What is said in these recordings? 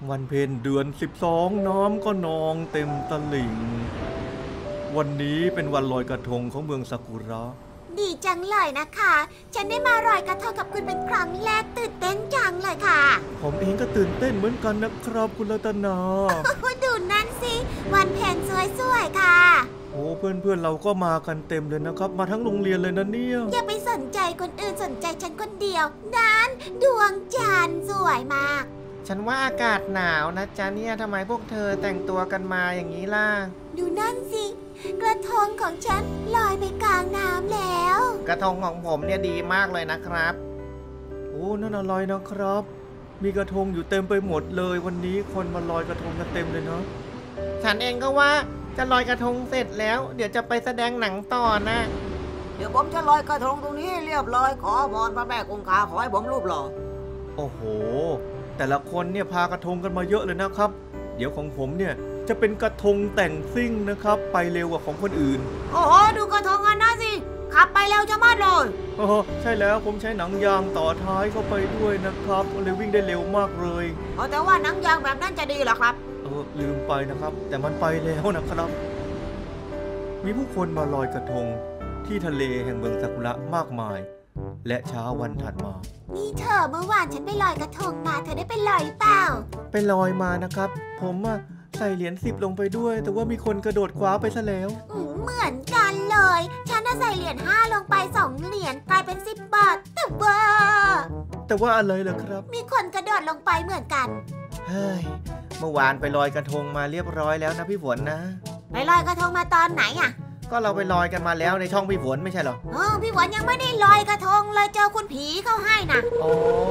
วันเพ็ญเดือน12น้ำก็นองเต็มตลิ่งวันนี้เป็นวันลอยกระทงของเมืองซากุระดีจังเลยนะคะฉันได้มาลอยกระทงกับคุณเป็นครั้งแรกตื่นเต้นจังเลยค่ะผมเองก็ตื่นเต้นเหมือนกันนะครับคุณรัตนาดูนั่นสิวันเพ็ญสวยๆค่ะโอ้เพื่อนๆเราก็มากันเต็มเลยนะครับมาทั้งโรงเรียนเลยนะเนี่ยอย่าไปสนใจคนอื่นสนใจฉันคนเดียวนั้นดวงจันทร์สวยมากฉันว่าอากาศหนาวนะจ๊ะเนี่ยทำไมพวกเธอแต่งตัวกันมาอย่างนี้ล่ะดูนั่นสิกระทงของฉันลอยไปกลางน้ำแล้วกระทงของผมเนี่ยดีมากเลยนะครับโอ้นั่นอะไรนะครับมีกระทงอยู่เต็มไปหมดเลยวันนี้คนมาลอยกระทงกันเต็มเลยเนาะฉันเองก็ว่าจะลอยกระทงเสร็จแล้วเดี๋ยวจะไปแสดงหนังต่อนะเดี๋ยวผมจะลอยกระทงตรงนี้เรียบร้อยขอพรพระแม่คงคาขอให้ผมรูปหล่อโอ้โหแต่ละคนเนี่ยพากระทงกันมาเยอะเลยนะครับเดี๋ยวของผมเนี่ยจะเป็นกระทงแต่งซิ่งนะครับไปเร็วกว่าของคนอื่นโอ้โหดูกระทงอันนั้นสิขับไปเร็วจะมากเลยโอ้ใช่แล้วผมใช้หนังยางต่อท้ายเข้าไปด้วยนะครับเลยวิ่งได้เร็วมากเลยแต่ว่าหนังยางแบบนั้นจะดีเหรอครับลืมไปนะครับแต่มันไปแล้วนะครับมีผู้คนมาลอยกระทงที่ทะเลแห่งเมืองซากุระมากมายและเช้าวันถัดมานี่เธอเมื่อวานฉันไปลอยกระทงมาเธอได้ไปลอยหรือเปล่าไปลอยมานะครับผมใส่เหรียญ10ลงไปด้วยแต่ว่ามีคนกระโดดคว้าไปซะแล้วเหมือนกันเลยฉันใส่เหรียญ5ลงไป2เหรียญกลายเป็น10 บาทแต่ว่าอะไรเหรอครับมีคนกระโดดลงไปเหมือนกันเฮ้ยเมื่อวานไปลอยกระทงมาเรียบร้อยแล้วนะพี่ฝนนะไปลอยกระทงมาตอนไหนอ่ะก็เราไปลอยกันมาแล้วในช่องพี่ฝนไม่ใช่หรอพี่ฝนยังไม่ได้ลอยกระทงเลยเจอคุณผีเข้าให้นะโอ้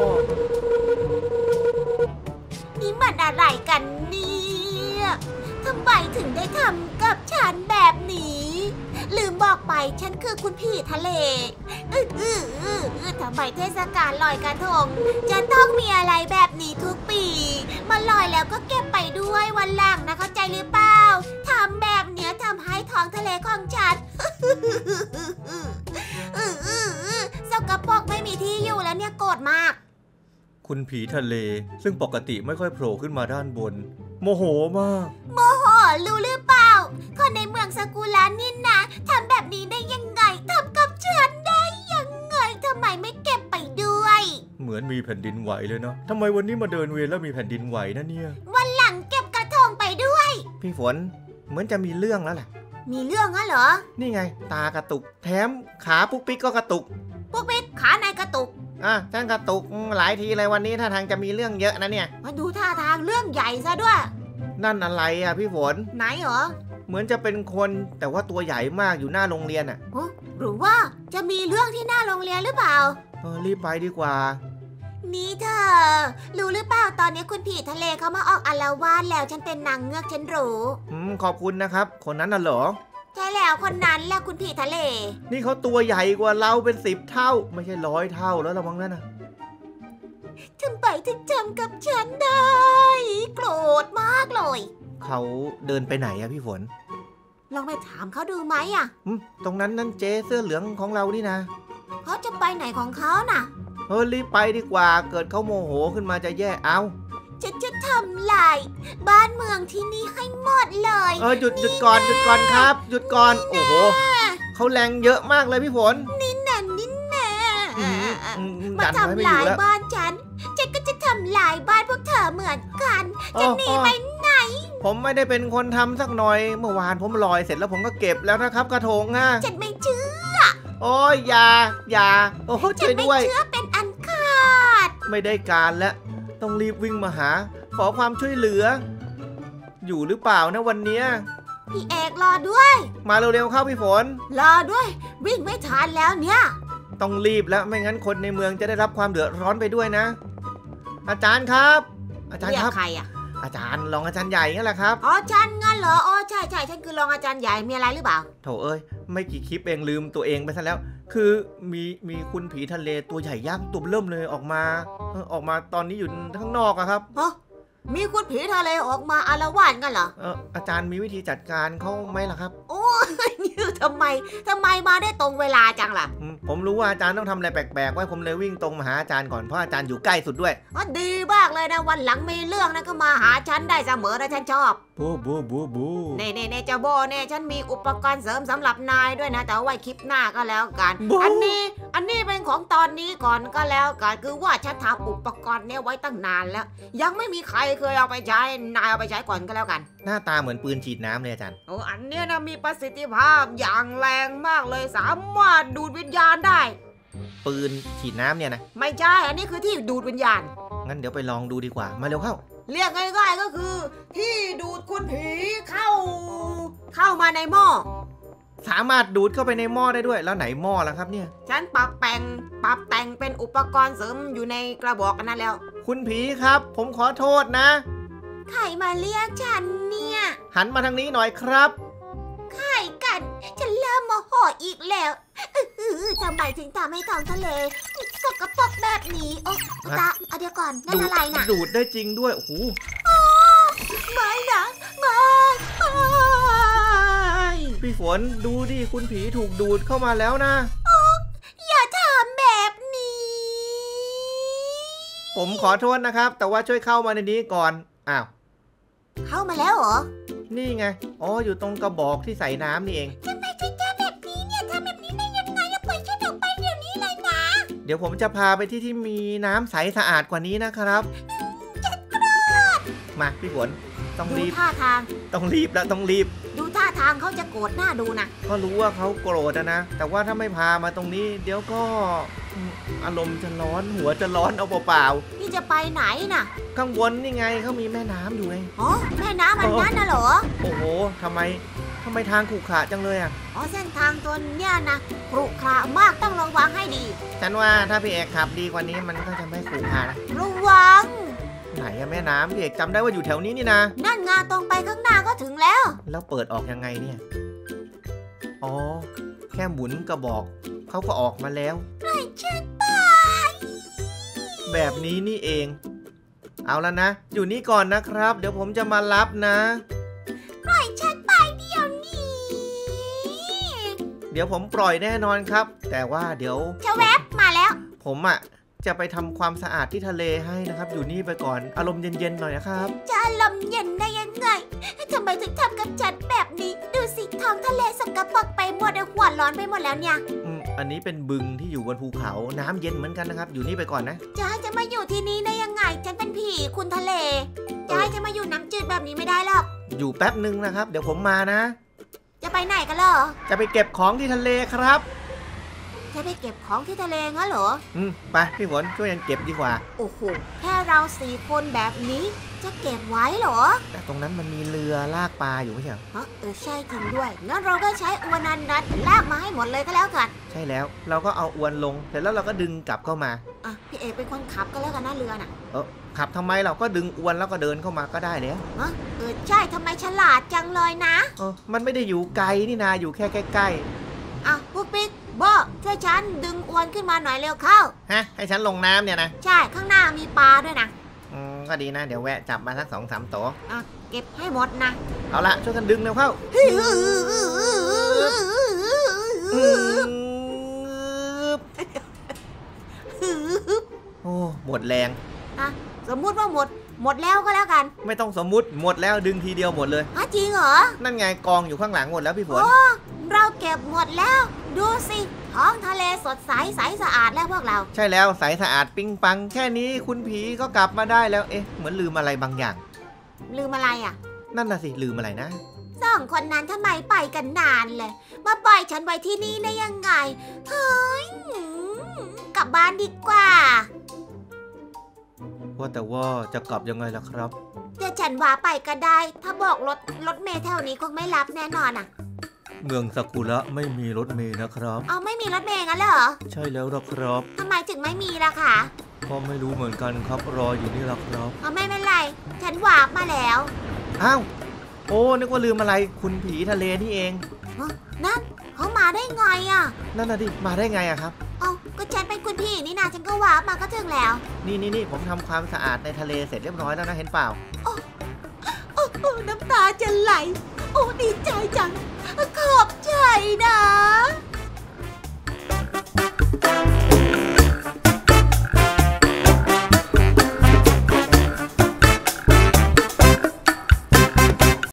นี่มันอะไรกันเนี่ยทำไมถึงได้ทำกับฉันแบบนี้ลืมบอกไปฉันคือคุณผีทะเลทำไมเทศกาลลอยกระทงจะต้องมีอะไรแบบนี้ทุกปีมาลอยแล้วก็เก็บไปด้วยวันหลังนะเข้าใจหรือเปล่าทำแบบเนี้ยทำให้ท้องทะเลของฉันสกปรกไม่มีที่อยู่แล้วเนี่ยโกรธมากคุณผีทะเลซึ่งปกติไม่ค่อยโผล่ขึ้นมาด้านบนโมโหมากโมโหรู้หรือเปล่าคนในเมืองซากุระนี่นะทำแบบนี้ได้ยังไงทำกับฉันได้ยังไงทำไมไม่เก็บไปด้วยเหมือนมีแผ่นดินไหวเลยเนาะทำไมวันนี้มาเดินเวรแล้วมีแผ่นดินไหวนะเนี่ยวันหลังเก็บกระทงไปด้วยพี่ฝนเหมือนจะมีเรื่องแล้วแหละมีเรื่องเหรอนี่ไงตากระตุกแถมขาปุ๊กปิ๊กก็กระตุกปุ๊กปิ๊กขาในกระตุกฉันกระตุกหลายทีเลยวันนี้ท่าทางจะมีเรื่องเยอะนะเนี่ยมาดูท่าทางเรื่องใหญ่ซะด้วยนั่นอะไรอ่ะพี่ฝนไหนเหรอเหมือนจะเป็นคนแต่ว่าตัวใหญ่มากอยู่หน้าโรงเรียนอ่ะหรือว่าจะมีเรื่องที่หน้าโรงเรียนหรือเปล่ารีบไปดีกว่านี่เธอรู้หรือเปล่าตอนนี้คุณผีทะเลเขามาออกอาละวาดแล้วฉันเป็นนางเงือกฉันรู้ขอบคุณนะครับคนนั้นน่ะเหรอใช่แล้วคนนั้นแหละคุณผีทะเลนี่เขาตัวใหญ่กว่าเราเป็น10 เท่าไม่ใช่100 เท่าแล้วระวังนั่นนะทำไมถึงจำกับฉันได้โกรธมากเลยเขาเดินไปไหนอะพี่ฝนลองไปถามเขาดูไหมอะตรงนั้นนั่นเจ๊เสื้อเหลืองของเรานี่นะเขาจะไปไหนของเขาน่ะรีบไปดีกว่าเกิดเขาโมโหขึ้นมาจะแย่เอาฉันจะทำลายบ้านเมืองที่นี่ให้หมดเลยหยุดก่อนครับหยุดก่อนโอ้โหเขาแรงเยอะมากเลยพี่ฝนนี่แน่มาทำลายบ้านฉันก็จะทำลายบ้านพวกเธอเหมือนกันจะหนีไปไหนผมไม่ได้เป็นคนทำสักหน่อยเมื่อวานผมลอยเสร็จแล้วผมก็เก็บแล้วนะครับกระทงฉันไม่เชื่อโอ้ยอย่าโอ้ช่วยด้วยฉันไม่เชื่อเป็นอันขาดไม่ได้การแล้วต้องรีบวิ่งมาหาขอความช่วยเหลืออยู่หรือเปล่านะวันนี้พี่เอกรอด้วยมาเร็วๆเข้าพี่ฝนรอด้วยวิ่งไม่ทันแล้วเนี่ยต้องรีบแล้วไม่งั้นคนในเมืองจะได้รับความเดือดร้อนไปด้วยนะอาจารย์ครับอาจารย์ครับใครอ่ะอาจารย์รองอาจารย์ใหญ่นั่นแหละครับฉันงั้นเหรอใช่ฉันคือรองอาจารย์ใหญ่มีอะไรหรือเปล่าโถเอ้ยไม่กี่คลิปเองลืมตัวเองไปซะแล้วคือมีคุณผีทะเลตัวใหญ่ยักษ์ตัวเริ่มเลยออกมาตอนนี้อยู่ข้างนอกอะครับมีคุณผีทะเลออกมาอาละวาดกันเหรออาจารย์มีวิธีจัดการเขาไหมล่ะครับทำไมมาได้ตรงเวลาจังล่ะผมรู้ว่าอาจารย์ต้องทำอะไรแปลกๆไว้ผมเลยวิ่งตรงมาหาอาจารย์ก่อนเพราะอาจารย์อยู่ใกล้สุดด้วยอ๋อดีมากเลยนะวันหลังมีเรื่องนะก็มาหาฉันได้เสมอนะฉันชอบบูบูบูบูเน่เจ้าโบเนี่ยฉันมีอุปกรณ์เสริมสำหรับนายด้วยนะแต่เอาไว้คลิปหน้าก็แล้วกัน อันนี้เป็นของตอนนี้ก่อนก็แล้วกันคือว่าฉันทำอุปกรณ์เนี่ยไว้ตั้งนานแล้ว ยังไม่มีใครเคยเอาไปใช้นายเอาไปใช้ก่อนก็แล้วกันหน้าตาเหมือนปืนฉีดน้ำเลยอาจารย์โอ้อันเนี้ยนะมีประสิทธิภาพอย่างแรงมากเลยสามารถดูดวิญญาณได้ปืนฉีดน้ำเนี่ยนะไม่ใช่อันนี้คือที่ดูดวิญญาณงั้นเดี๋ยวไปลองดูดีกว่ามาเร็วเข้าเรียกง่ายๆก็คือ ที่ดูดคุณผีเข้ามาในหม้อสามารถดูดเข้าไปในหม้อได้ด้วยแล้วไหนหม้อล่ะครับเนี่ยฉันปรับแต่งเป็นอุปกรณ์เสริมอยู่ในกระบอกกันนั้นแล้วคุณผีครับ ผมขอโทษนะใครมาเรียกฉันเนี่ยหันมาทางนี้หน่อยครับใครกัน ฉันเริ่มโมโหอีกแล้วทำไมถึงทำให้ท้องทะเลสกปรกแบบนี้โอ้ตาเดี๋ยวก่อนนั่นอะไรน่ะดูดได้จริงด้วยโอ้โหไม่นะไม่พี่ฝนดูดิคุณผีถูกดูดเข้ามาแล้วนะอย่าทำแบบนี้ผมขอโทษนะครับ แต่ว่าช่วยเข้ามาในนี้ก่อนอ้าวเข้ามาแล้วเหรอนี่ไงอ๋ออยู่ตรงกระบอกที่ใส่น้ำนี่เองทำไมฉันทำแบบนี้เนี่ยทำแบบนี้ได้ยังไงอย่าปล่อยฉันออกไปเดี๋ยวนี้เลยนะเดี๋ยวผมจะพาไปที่มีน้ำใสสะอาดกว่านี้นะครับมาพี่ฝนต้องดูรีบท่าทางต้องรีบแล้วต้องรีบดูท่าทางเขาจะโกรธหน้าดูนะก็รู้ว่าเขาโกรธนะ แต่ว่าถ้าไม่พามาตรงนี้ เดี๋ยวก็อารมณ์จะร้อนหัวจะร้อนเอาเปล่านี่จะไปไหนน่ะๆข้างบนนี่ไงเขามีแม่น้ำอยู่ไงอ๋อแม่น้ำมันนั่นน่ะเหรอโอ้โหทำไมทางขรุขระจังเลยอ่ะอ๋อเส้นทางตัวเนี้ยนะขรุขระมากต้องระวังให้ดีฉันว่าถ้าพี่เอกขับดีกว่านี้มันก็จะไม่ขรุขระนะระวังไหนอะแม่น้ำพี่เอกจำได้ว่าอยู่แถวนี้นี่นะนั่นงาตรงไปข้างหน้าก็ถึงแล้วแล้วเปิดออกยังไงเนี่ย อ๋อ แค่หมุนกระบอกเขาก็ออกมาแล้วฉันไปแบบนี้นี่เอง เอาแล้วนะ อยู่นี่ก่อนนะครับ เดี๋ยวผมจะมารับนะปล่อยฉันไปเดี๋ยวนี้เดี๋ยวผมปล่อยแน่นอนครับ แต่ว่าเดี๋ยวชะแวบมาแล้วผมจะไปทำความสะอาดที่ทะเลให้นะครับ อยู่นี่ไปก่อนอารมณ์เย็นๆหน่อยนะครับจะลมเย็นได้ยังไงทำไมถึงทำกับฉันแบบนี้ ดูสิท้องทะเลสกปรกไปหมดเลยหัวร้อนไปหมดแล้วเนี่ยอันนี้เป็นบึงที่อยู่บนภูเขาน้ำเย็นเหมือนกันนะครับ อยู่นี่ไปก่อนนะจะให้ฉันมาอยู่ที่นี่ได้ยังไง ฉันเป็นผีคุณทะเล จะให้ฉันมาอยู่น้ำจืดแบบนี้ไม่ได้หรอกอยู่แป๊บหนึ่งนะครับ เดี๋ยวผมมานะจะไปไหนกันเหรอจะไปเก็บของที่ทะเลครับจะไปเก็บของที่ทะเลงั้นเหรอไปพี่ฝนช่วยกันเก็บดีกว่าโอ้โห แค่เรา4 คนแบบนี้ จะเก็บไว้เหรอแต่ตรงนั้นมันมีเรือลากปลาอยู่ไม่ใช่เหรอฮะใช่จริงด้วย งั้นเราก็ใช้อวนนันลากมาให้หมดเลยก็แล้วกันใช่แล้ว เราก็เอาอวนลงเสร็จแล้วเราก็ดึงกลับเข้ามาอ่ะ พี่เอกเป็นคนขับก็แล้วกันนะเรือน่ะขับทำไมเราก็ดึงอวนแล้วก็เดินเข้ามาก็ได้แล้วฮะใช่ทำไมฉลาดจังเลยนะมันไม่ได้อยู่ไกลนี่นาอยู่แค่ใกล้อ่ะพวกปิ๊กโบช่วยฉันดึงอวนขึ้นมาหน่อยเร็วเข้าๆฮะให้ฉันลงน้ำเนี่ยนะใช่ ข้างหน้ามีปลาด้วยนะก็ดีนะ เดี๋ยวแวะจับมาสัก2-3 ตัวอ่ะ เก็บให้หมดนะเอาละช่วยกันดึงเร็วเข้าโอ้หมดแรงสมมุติว่าหมดแล้วก็แล้วกันไม่ต้องสมมุติหมดแล้วดึงทีเดียวหมดเลยฮะจริงเหรอนั่นไงกองอยู่ข้างหลังหมดแล้วพี่ฝนเราเก็บหมดแล้ว ดูสิท้องทะเลสดใสใสสะอาดแล้วพวกเราใช่แล้วใสสะอาดปิ้งปัง แค่นี้คุณผีก็กลับมาได้แล้วเอ๊ะเหมือนลืมอะไรบางอย่างลืมอะไรอ่ะนั่นน่ะสิลืมอะไรนะ 2 คนนั้นทำไมไปกันนานเลย มาปล่อยฉันไว้ที่นี่ได้ยังไง เฮ้ยกลับบ้านดีกว่าว่าแต่ว่าจะกลับยังไงล่ะครับเดี๋ยวฉันว่าไปก็ได้ ถ้าบอกรถเมล์แถวนี้คงไม่รับแน่นอนอ่ะเมืองซากุระไม่มีรถเมล์นะครับเอาไม่มีรถเมล์งั้นเหรอใช่แล้วล่ะครับทำไมถึงไม่มีล่ะคะก็ไม่รู้เหมือนกันครับรออยู่นี่ล่ะครับเอาไม่เป็นไร ฉันวาร์ปมาแล้วอ้าวโอ้นึกว่าลืมอะไรคุณผีทะเลนี่เองนั่นเขามาได้ไงอ่ะนั่นน่ะดิมาได้ไงอะครับเอาก็ฉันเป็นคุณพี่นี่นาฉันก็วาร์ปมาก็ถึงแล้วนี่ผมทำความสะอาดในทะเลเสร็จเรียบร้อยแล้วนะเห็นเปล่าโอ้น้ำตาจะไหล โอ้ดีใจจัง ขอบใจนะ